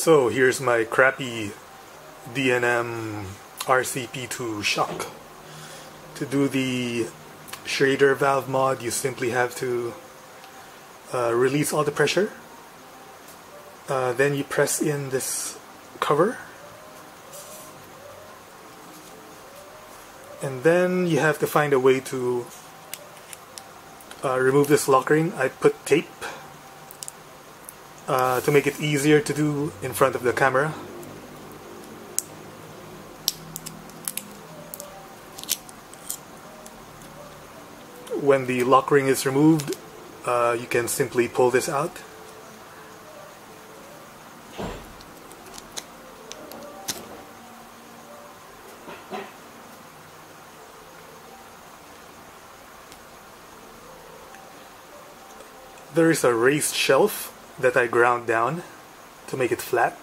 So here's my crappy DNM RCP-2 shock. To do the Schrader valve mod, you simply have to release all the pressure. Then you press in this cover. And then you have to find a way to remove this lock ring. I put tape to make it easier to do in front of the camera. When the lock ring is removed, you can simply pull this out. There is a raised shelf that I ground down to make it flat.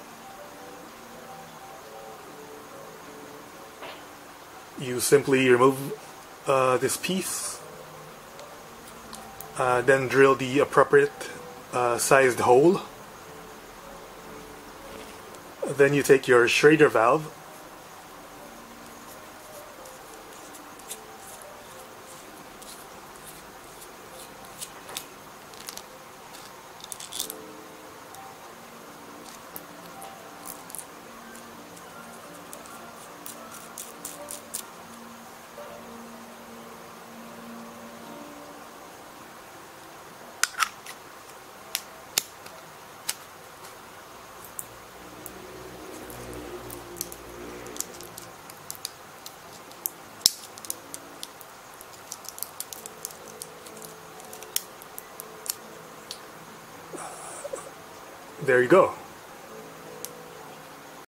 You simply remove this piece, then drill the appropriate sized hole. Then you take your Schrader valve, there you go.